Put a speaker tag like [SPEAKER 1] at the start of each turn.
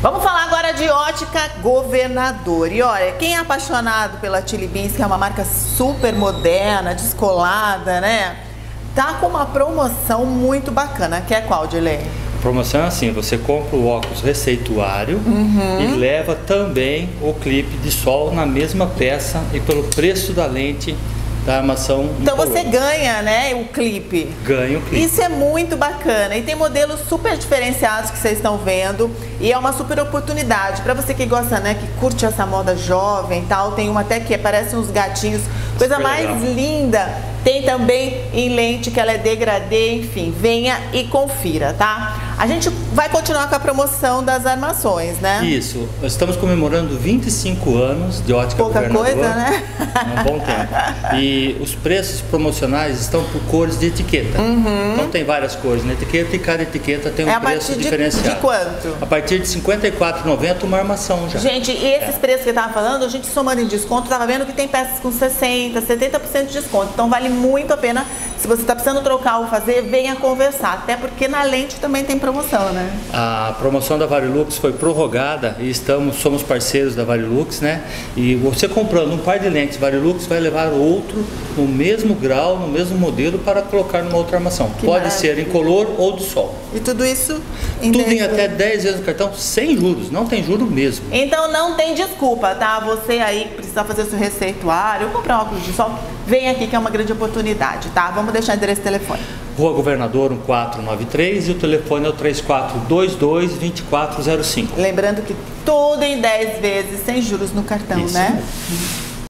[SPEAKER 1] Vamos falar agora de Ótica Governador. E olha, quem é apaixonado pela Chili Beans, que é uma marca super moderna, descolada, né? Tá com uma promoção muito bacana, que é qual, Dilei?
[SPEAKER 2] A promoção é assim, você compra o óculos receituário e leva também o clipe de sol na mesma peça e pelo preço da lente da armação.
[SPEAKER 1] Então você ganha, né, o clipe.
[SPEAKER 2] Ganha o clipe.
[SPEAKER 1] Isso é muito bacana e tem modelos super diferenciados que vocês estão vendo e é uma super oportunidade para você que gosta, né, que curte essa moda jovem e tal. Tem uma até que parece uns gatinhos, coisa
[SPEAKER 2] super
[SPEAKER 1] mais
[SPEAKER 2] legal.
[SPEAKER 1] Linda. Tem também em lente que ela é degradê, enfim, venha e confira, tá? A gente vai continuar com a promoção das armações, né?
[SPEAKER 2] Isso, nós estamos comemorando 25 anos de Ótica Governador.
[SPEAKER 1] Pouca coisa, né?
[SPEAKER 2] Um bom tempo. E os preços promocionais estão por cores de etiqueta. Então tem várias cores na etiqueta e cada etiqueta tem um preço diferenciado.
[SPEAKER 1] De quanto?
[SPEAKER 2] A partir de R$ 54,90 uma armação já.
[SPEAKER 1] Gente, e esses preços que eu tava falando, a gente somando em desconto, tava vendo que tem peças com 60%, 70% de desconto. Então vale muito a pena. Se você está precisando trocar ou fazer, venha conversar. Até porque na lente também tem promoção, né?
[SPEAKER 2] A promoção da Varilux foi prorrogada e somos parceiros da Varilux, né? E você comprando um par de lentes Varilux vai levar outro no mesmo grau, no mesmo modelo para colocar numa outra armação. Pode ser em color ou de sol.
[SPEAKER 1] E tudo isso
[SPEAKER 2] tudo em até 10 vezes no cartão, sem juros, não tem juro mesmo.
[SPEAKER 1] Então não tem desculpa, tá? Você aí que precisa fazer seu receituário, comprar um óculos de sol, vem aqui que é uma grande oportunidade, tá? Vamos deixar o endereço e telefone.
[SPEAKER 2] Rua Governador 1493 e o telefone é o 3422-2405.
[SPEAKER 1] Lembrando que tudo em 10 vezes sem juros no cartão,
[SPEAKER 2] isso,
[SPEAKER 1] né?